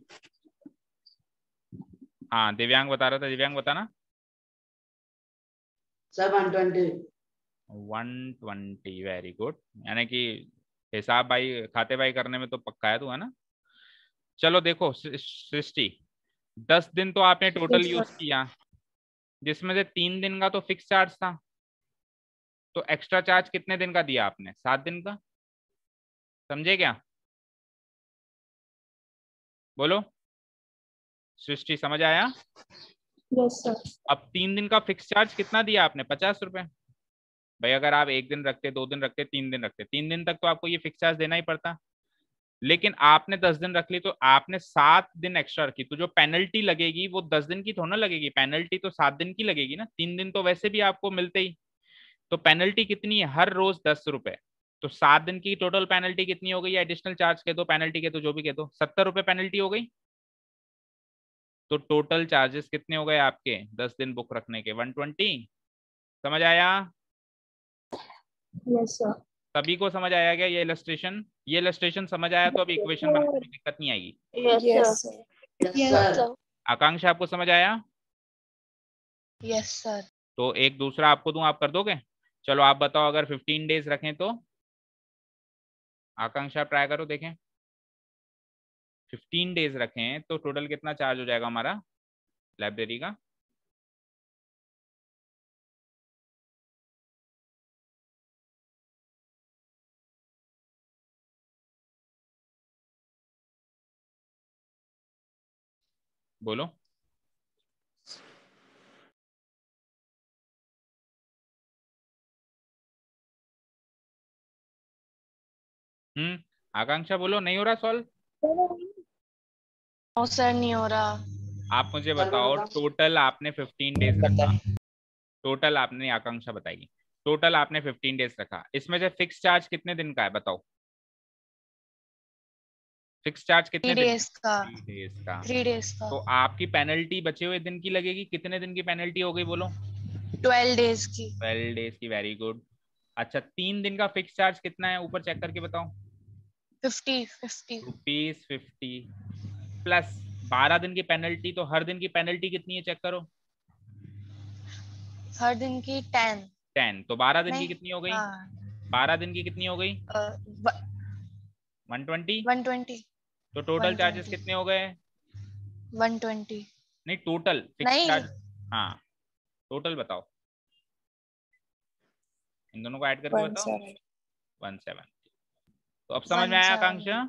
हाँ दिव्यांग बता रहा था, दिव्यांग बताना। Sir one twenty. One twenty, very good. यानी कि हिसाब भाई, खाते भाई करने में तो पक्का है तू, है ना? चलो देखो सृष्टि, दस दिन तो आपने टोटल Yes, यूज sir. किया, जिसमें से तीन दिन का तो फिक्स चार्ज था, तो एक्स्ट्रा चार्ज कितने दिन का दिया आपने? सात दिन का। समझे क्या? बोलो सृष्टि, समझ आया? Yes sir. अब तीन दिन का फिक्स चार्ज कितना दिया आपने? पचास रुपए। भाई अगर आप एक दिन रखते, दो दिन रखते, तीन दिन रखते, तीन दिन तक तो आपको ये फिक्स चार्ज देना ही पड़ता। लेकिन आपने दस दिन रख ली तो आपने सात दिन एक्स्ट्रा रखी, तो जो पेनल्टी लगेगी वो दस दिन की थोड़ा ना लगेगी, पेनल्टी तो सात दिन की लगेगी ना। तीन दिन तो वैसे भी आपको मिलते ही, तो पेनल्टी कितनी है? हर रोज दस रुपए। तो सात दिन की टोटल पेनल्टी कितनी हो गई? एडिशनल चार्ज के दो, पेनल्टी के तो जो भी के दो, सत्तर रुपए पेनल्टी हो गई। तो टोटल चार्जेस कितने हो गए आपके दस दिन बुक रखने के? One twenty. समझ आया? Yes sir. सभी को समझ आया क्या ये इलस्ट्रेशन? ये इलस्ट्रेशन समझ आया तो अब इक्वेशन बनाने में दिक्कत नहीं आएगी। Yes, yes sir. Sir. Yes Yes, Yes, sir. sir. Akanksha आपको समझ आया? Yes, sir. तो एक दूसरा आपको दूं, आप कर दोगे? चलो आप बताओ, अगर फिफ्टीन डेज रखें तो? आकांक्षा ट्राई करो, देखें। फिफ्टीन डेज रखें तो टोटल कितना चार्ज हो जाएगा हमारा लाइब्रेरी का? बोलो। हम्म आकांक्षा बोलो, नहीं हो रहा सॉल्व? No, sir, नहीं हो रहा। आप मुझे सर मैं बताओ, बताऊं? टोटल आपने फिफ्टीन डेज रखा, टोटल आपने, आकांक्षा बताएगी, टोटल आपने फिफ्टीन डेज रखा, इसमें से फिक्स चार्ज कितने दिन का है बताओ? फिक्स चार्ज कितने थ्री दिन? डेज का। थ्री डेज का। थ्री डेज का। तो आपकी पेनल्टी बचे हुए दिन की लगेगी, कितने दिन की पेनल्टी हो गई बोलो? ट्वेल्व डेज की। ट्वेल्व डेज की, वेरी गुड। अच्छा तीन दिन का फिक्स चार्ज कितना है, ऊपर चेक करके बताओ। Fifty fifty. Rupees fifty plus बारह दिन की पेनल्टी, तो हर दिन की पेनल्टी कितनी है चेक करो। हर दिन की टेन। टेन, तो बारह दिन की नहीं, कितनी हो गई? हाँ, बारह दिन की कितनी हो गई? One one twenty. ट्वेंटी। तो टोटल चार्जेस कितने हो गए? One twenty. नहीं, टोटल फिक्स नहीं, चार्ज। हाँ, टोटल बताओ, इन दोनों को ऐड करके वन बताओ। सेवन। One seven. तो अब समझ में आया आकांक्षा?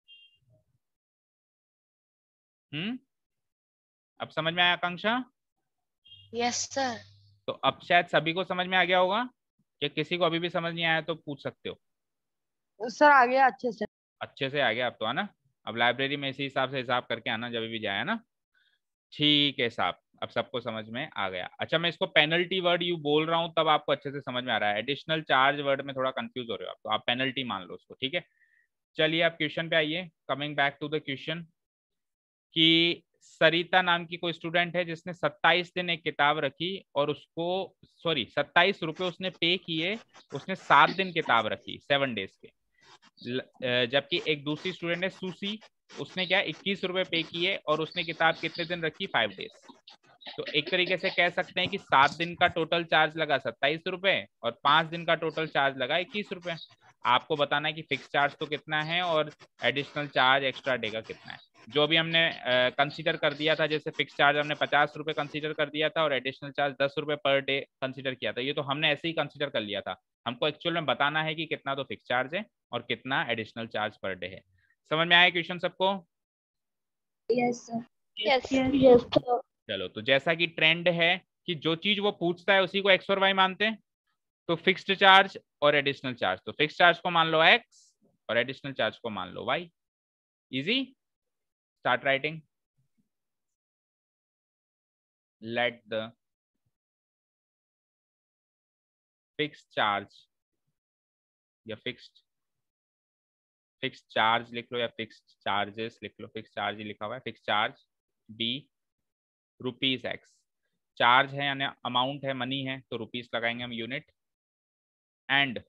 हम्म अब समझ में आया आकांक्षा? Yes sir. तो अब शायद सभी को समझ में आ गया होगा, कि किसी को अभी भी समझ नहीं आया तो पूछ सकते हो। सर आ गया अच्छे से। अच्छे से आ गया अब तो, है ना? अब लाइब्रेरी में इसी हिसाब से हिसाब करके आना जब भी जाए ना। ठीक है साहब, अब सबको समझ में आ गया। अच्छा, मैं इसको पेनल्टी वर्ड यू बोल रहा हूँ तब आपको अच्छे से समझ में आ रहा है। एडिशनल चार्ज वर्ड में थोड़ा कंफ्यूज हो रहे हो आप, तो आप पेनल्टी मान लो उसको, ठीक है? चलिए आप क्वेश्चन पे आइए। Coming back to the question, कि सरिता नाम की कोई स्टूडेंट है जिसने सत्ताईस दिन एक किताब रखी और उसको सॉरी सत्ताईस रुपए उसने पे किए, उसने सात दिन किताब रखी, सेवन डेज के। जबकि एक दूसरी स्टूडेंट है सुसी, उसने क्या इक्कीस रुपए पे किए और उसने किताब कितने दिन रखी? Five days. तो एक तरीके से कह सकते हैं कि सात दिन का टोटल चार्ज लगा सत्ताईस रुपए और पांच दिन का टोटल चार्ज लगा इक्कीस रुपए। आपको बताना है कि फिक्स चार्ज तो कितना है और एडिशनल चार्ज एक्स्ट्रा डे का कितना है। जो भी हमने कंसीडर कर दिया था, जैसे फिक्स चार्ज हमने पचास रुपए कंसीडर कर दिया था और एडिशनल चार्ज दस रुपए पर डे कंसीडर किया था, ये तो हमने ऐसे ही कंसीडर कर लिया था। हमको एक्चुअल में बताना है कि कितना तो फिक्स चार्ज है और कितना एडिशनल चार्ज पर डे है। समझ में आया क्वेश्चन सबको? Yes sir. Yes yes sir. चलो, तो जैसा कि ट्रेंड है कि जो चीज वो पूछता है उसी को एक्स और वाई मानते हैं, तो फिक्स्ड चार्ज और एडिशनल चार्ज, तो फिक्स चार्ज को मान लो एक्स और एडिशनल चार्ज को मान लो y. Easy. Start writing. Let the fixed charge या फिक्स्ड फिक्स्ड चार्ज लिख लो या फिक्स्ड चार्जेस लिख लो, फिक्स्ड चार्ज ही लिखा हुआ है। Fixed charge be rupees x. Charge है यानी अमाउंट है, मनी है, तो रुपीज लगाएंगे हम, यूनिट। एंड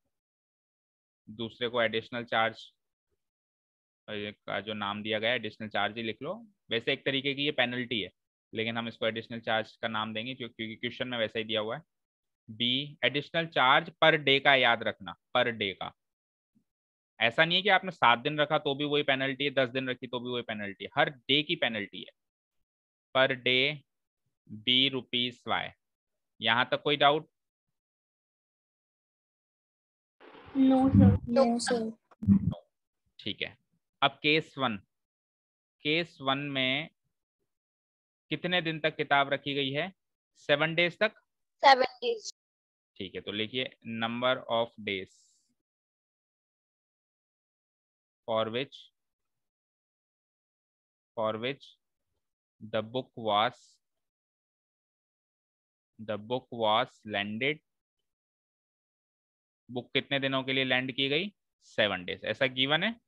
दूसरे को एडिशनल चार्ज का जो नाम दिया गया है एडिशनल चार्ज ही लिख लो। वैसे एक तरीके की ये पेनल्टी है, लेकिन हम इसको एडिशनल चार्ज का नाम देंगे क्योंकि क्वेश्चन में वैसा ही दिया हुआ है। Be additional charge per day का, याद रखना पर डे का। ऐसा नहीं है कि आपने सात दिन रखा तो भी वही पेनल्टी है, दस दिन रखी तो भी वही पेनल्टी है, हर डे की पेनल्टी है। Per day B rupees Y. यहां तक कोई doubt? No sir. No sir. ठीक है। अब केस वन। केस वन में कितने दिन तक किताब रखी गई है? सेवन डेज तक। Seven days. ठीक है, तो लिखिए number of days for which for which the book was the book was landed. Book कितने दिनों के लिए लैंड की गई? सेवन डेज। ऐसा गिवन है,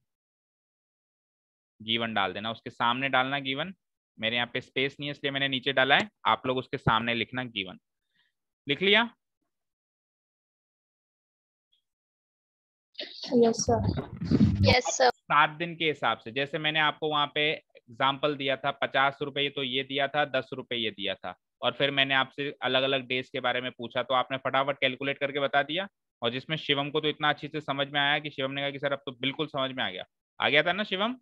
गिवन डाल देना, उसके सामने डालना गिवन। मेरे यहाँ पे स्पेस नहीं है इसलिए मैंने नीचे डाला है, आप लोग उसके सामने लिखना गिवन। लिख लिया? Yes sir. Yes sir. सात दिन के हिसाब से, जैसे मैंने आपको वहां पे एग्जाम्पल दिया था, पचास रुपए तो ये दिया था, दस रुपए ये दिया था, और फिर मैंने आपसे अलग अलग डेज के बारे में पूछा तो आपने फटाफट कैलकुलेट करके बता दिया। और जिसमें शिवम को तो इतना अच्छी से समझ में आया कि शिवम ने कहा कि सर अब तो बिल्कुल समझ में आ गया। आ गया था ना शिवम?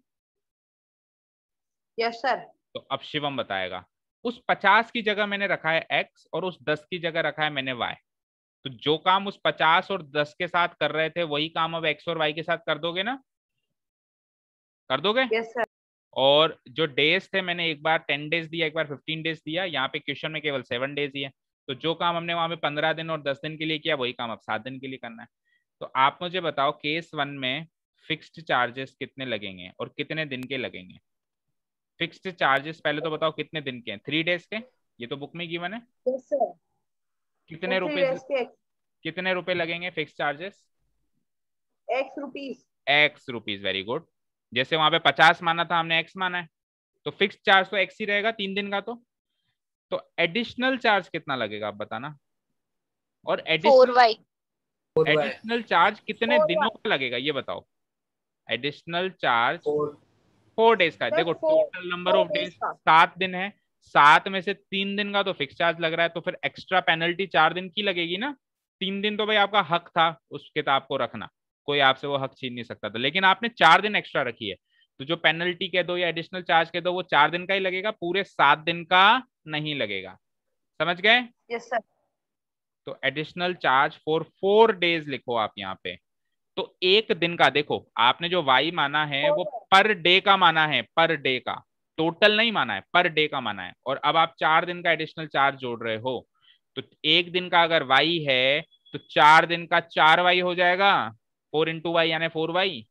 Yes sir. तो अब शिवम बताएगा। उस पचास की जगह मैंने रखा है एक्स और उस दस की जगह रखा है मैंने वाई। तो जो काम उस पचास और दस के साथ कर रहे थे वही काम अब एक्स और वाई के साथ कर दोगे ना? कर दोगे? Yes sir. और जो डेज थे मैंने एक बार टेन डेज दिया, एक बार फिफ्टीन डेज दिया, यहाँ पे क्वेश्चन में केवल सेवन डेज ही है। तो जो काम हमने वहां पे पंद्रह दिन और दस दिन के लिए किया वही काम अब सात दिन के लिए करना है। तो आप मुझे बताओ केस वन में फिक्स्ड चार्जेस कितने लगेंगे और कितने दिन के लगेंगे? फिक्स्ड चार्जेस पहले तो बताओ कितने दिन के हैं? थ्री डेज के, ये तो बुक में गिवन है। Yes sir. कितने रुपए कितने रुपए लगेंगे fix charges? X rupees. X rupees, very good. जैसे वहां पे पचास माना था, हमने एक्स माना है, तो फिक्स चार्ज तो एक्स ही रहेगा तीन दिन का। तो तो एडिशनल चार्ज कितना लगेगा आप बताना? और फोर वाई। एडिशनल चार्ज कितने दिनों का लगेगा ये बताओ? Additional charge four four days का है। Sir, देखो four- total number four of days days का। सात दिन है, सात में से तीन दिन का तो फिक्स चार्ज लग रहा है, तो फिर एक्स्ट्रा पेनल्टी चार दिन की लगेगी ना। तीन दिन तो भाई आपका हक था उस किताब को रखना, कोई आपसे वो हक छीन नहीं सकता था, लेकिन आपने चार दिन एक्स्ट्रा रखी है, तो जो पेनल्टी कह दो या एडिशनल चार्ज कह दो वो चार दिन का ही लगेगा, पूरे सात दिन का नहीं लगेगा। समझ गए? Yes sir. तो additional charge for four days लिखो आप यहाँ पे। तो एक दिन का देखो, आपने जो वाई माना है वो पर डे का माना है, पर डे का, टोटल नहीं माना है, पर डे का माना है। और अब आप चार दिन का एडिशनल चार्ज जोड़ रहे हो, तो एक दिन का अगर वाई है तो चार दिन का चार वाई हो जाएगा, फोर इंटू वाई यानी फोर वाई।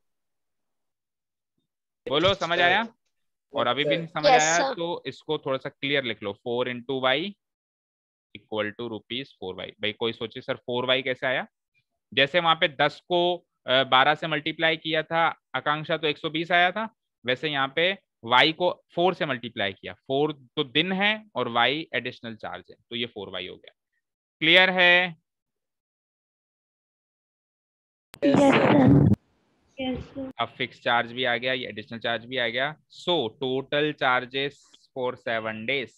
बोलो समझ आया? और अभी भी नहीं समझ Yes, आया sir. तो इसको थोड़ा सा क्लियर लिख लो, four into y equal to rupees four y. भाई कोई सोचे सर फोर वाई कैसे आया? जैसे वहां पे दस को बारह से मल्टीप्लाई किया था आकांक्षा तो एक सौ बीस आया था, वैसे यहाँ पे y को फोर से मल्टीप्लाई किया, फोर तो दिन है और y एडिशनल चार्ज है, तो ये फोर वाई हो गया। क्लियर है? Yes, sir. Yes, sir. अब फिक्स चार्ज भी आ गया, ये एडिशनल चार्ज भी आ गया। So total charges for seven days,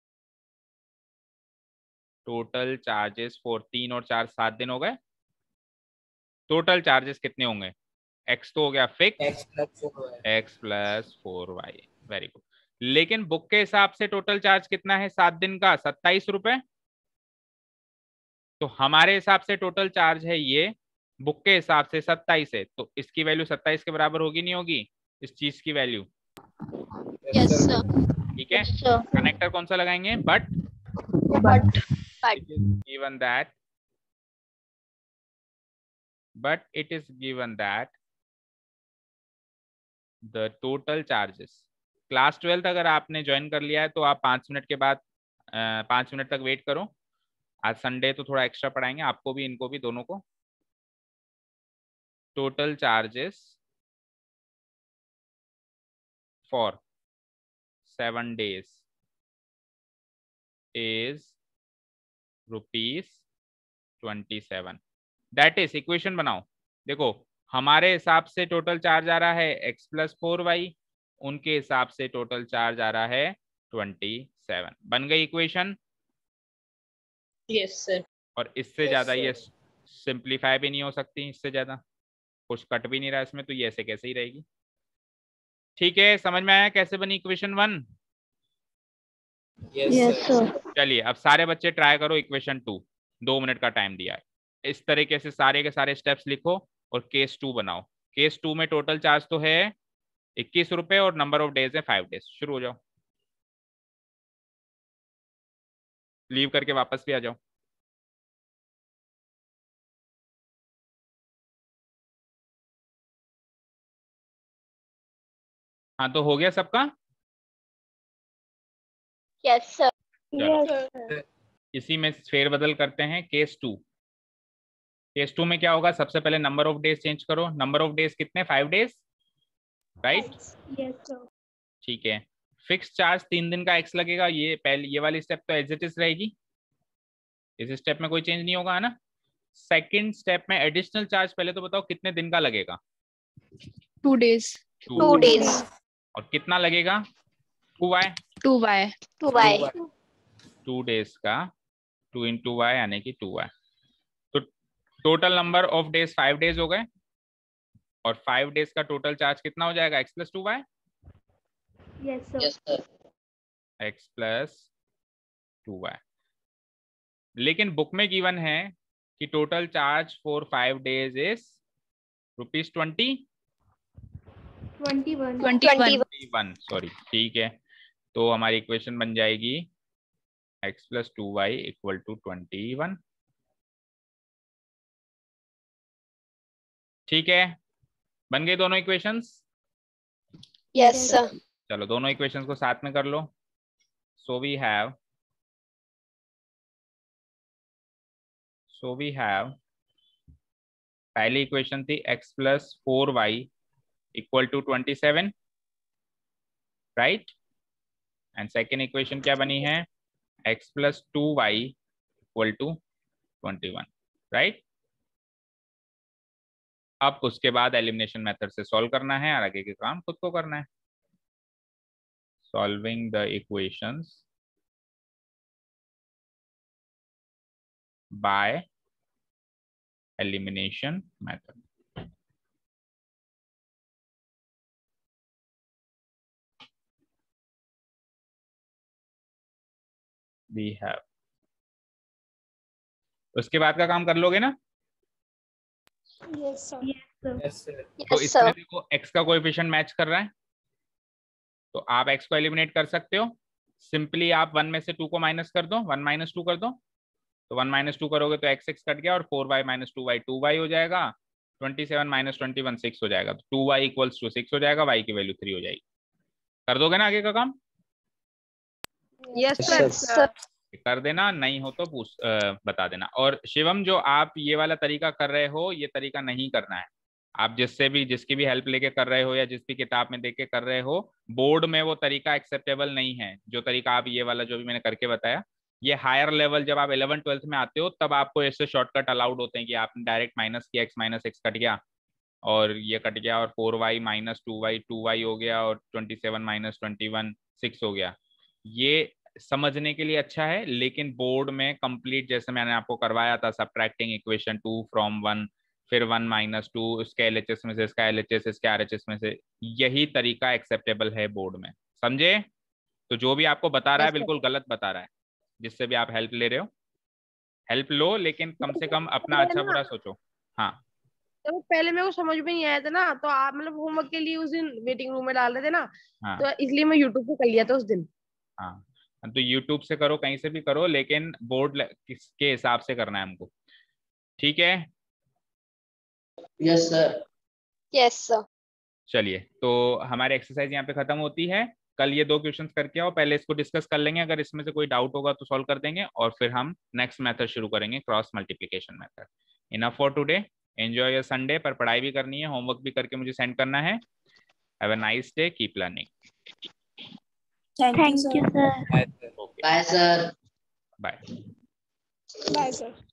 total charges for तीन और चार सात दिन हो गए। टोटल चार्जेस कितने होंगे? x तो हो गया fix, x plus four y. x plus four y. Very good. लेकिन बुक के हिसाब से टोटल चार्ज कितना है सात दिन का? सत्ताईस रुपए। तो हमारे हिसाब से टोटल चार्ज है ये, बुक के हिसाब से सत्ताईस है, तो इसकी वैल्यू सत्ताईस के बराबर होगी नहीं होगी इस चीज की वैल्यू? Yes, sir. ठीक है, Sir. कनेक्टर कौन सा लगाएंगे? But But it is given that but it is given that the total charges, class twelfth अगर आपने ज्वाइन कर लिया है तो आप पांच मिनट के बाद पांच मिनट तक वेट करो, आज संडे तो थोड़ा एक्स्ट्रा पढ़ाएंगे आपको भी इनको भी दोनों को। Total charges for seven days is rupees twenty seven. That is, equation बनाओ। देखो हमारे हिसाब से टोटल चार्ज आ रहा है एक्स प्लस फोर वाई, उनके हिसाब से टोटल चार्ज आ रहा है ट्वेंटी सेवन। बन गई इक्वेशन? Yes sir. और इससे Yes, ज्यादा ये sir. सिंप्लीफाई भी नहीं हो सकती, इससे ज्यादा कुछ कट भी नहीं रहा इसमें, तो ये ऐसे कैसे ही रहेगी। ठीक है, समझ में आया कैसे बनी equation one? Yes, Yes, sir. sir. चलिए अब सारे बच्चे ट्राई करो इक्वेशन टू, दो मिनट का टाइम दिया है। इस तरीके से सारे के सारे स्टेप्स लिखो और केस टू बनाओ। केस टू में टोटल चार्ज तो है इक्कीस रुपए और नंबर ऑफ डेज है फाइव डेज। शुरू हो जाओ, लीव करके वापस भी आ जाओ। हाँ तो हो गया सबका? yes, sir. Yes, sir. इसी में फेरबदल करते हैं। केस टू, केस टू में क्या होगा? सबसे पहले नंबर ऑफ डेज चेंज करो। नंबर ऑफ डेज कितने? Five days, right? yes, sir. ठीक है। फिक्स चार्ज तीन दिन का एक्स लगेगा, ये पहले ये वाली स्टेप तो एज इट इज रहेगी, इस स्टेप में कोई चेंज नहीं होगा, है ना? सेकंड स्टेप में एडिशनल चार्ज, पहले तो बताओ कितने दिन का लगेगा? Two days. Two days. और कितना लगेगा? Two y, two y. Two Y. Two days का टू इंटू वाई यानी कि टू वाई। तो total number of days five days हो गए, और फाइव डेज का टोटल चार्ज कितना हो जाएगा? X plus two y, Yes, sir. Yes, sir. X plus two y. लेकिन बुक में गिवन है कि total charge for five days is rupees twenty Twenty-one. Twenty Twenty. One, sorry. ठीक है, तो हमारी इक्वेशन बन जाएगी x plus two y equal to twenty one. ठीक है, बन गई दोनों इक्वेशंस? Yes, sir. चलो दोनों इक्वेशंस को साथ में कर लो। So we have so we have पहली इक्वेशन थी x plus four y equal to twenty seven, right? And second equation क्या बनी है? X plus two y equal to twenty one, right? अब उसके बाद एलिमिनेशन मेथड से सॉल्व करना है और आगे के काम खुद को करना है। solving the equations by elimination method. We have. उसके बाद का काम कर लोगे ना? Yes, sir. Yes, sir. Yes, sir. तो Yes, इसमें sir. देखो x का कोएफिशिएंट मैच कर रहा है, तो आप x को एलिमिनेट कर सकते हो। सिंपली आप वन में से टू को माइनस कर दो, वन माइनस टू कर दो, तो वन माइनस टू करोगे तो एक्स एक्स कट गया और four y minus two y two y हो जाएगा, twenty seven minus twenty one six हो जाएगा, तो two y equals two six हो जाएगा, वाई की वैल्यू थ्री हो जाएगी। कर दोगे ना आगे का काम? Yes, Yes, sir. sir. कर देना, नहीं हो तो पूछ अ, बता देना। और शिवम, जो आप ये वाला तरीका कर रहे हो, ये तरीका नहीं करना है। आप जिससे भी जिसकी भी हेल्प लेके कर रहे हो या जिस भी किताब में देख के कर रहे हो, बोर्ड में वो तरीका एक्सेप्टेबल नहीं है। जो तरीका आप ये वाला जो भी मैंने करके बताया, ये हायर लेवल जब आप इलेवन ट्वेल्थ में आते हो तब आपको ऐसे शॉर्टकट अलाउड होते हैं कि आपने डायरेक्ट माइनस किया, एक्स माइनस एक्स कट गया और ये कट गया और four y minus two y two y हो गया और twenty seven minus twenty one six हो गया। ये समझने के लिए अच्छा है, लेकिन बोर्ड में कंप्लीट जैसे मैंने आपको करवाया था, subtracting equation two from one, फिर वन माइनस टू, इसके एलएचएस में से इसका एलएचएस, इसके आरएचएस में से, यही तरीका एक्सेप्टेबल है बोर्ड में। समझे? तो जो भी आपको बता रहा है बिल्कुल गलत बता रहा है। जिससे भी आप हेल्प ले रहे हो, हेल्प लो, लेकिन कम से कम अपना अच्छा बुरा सोचो। हाँ, तो पहले मेरे को समझ में नहीं आया था ना, तो आप मतलब होमवर्क के लिए उस दिन वेटिंग रूम में डाल रहे थे ना, हाँ, तो इसलिए मैं यूट्यूब पे कर लिया था उस दिन। हाँ, तो यूट्यूब से करो, कहीं से भी करो, लेकिन बोर्ड किसके हिसाब से करना है हमको। ठीक है? Yes, sir. Yes, sir. चलिए, तो हमारी एक्सरसाइज यहाँ पे खत्म होती है। कल ये दो क्वेश्चंस करके आओ, पहले इसको डिस्कस कर लेंगे, अगर इसमें से कोई डाउट होगा तो सॉल्व कर देंगे और फिर हम नेक्स्ट मेथड शुरू करेंगे, cross multiplication method. Enough for today, enjoy your Sunday. पर पढ़ाई भी करनी है, होमवर्क भी करके मुझे सेंड करना है। Have a nice day, keep learning. Thank you, Thank sir. you, sir. Yes, sir. Okay, Bye, sir. Bye. Bye, sir.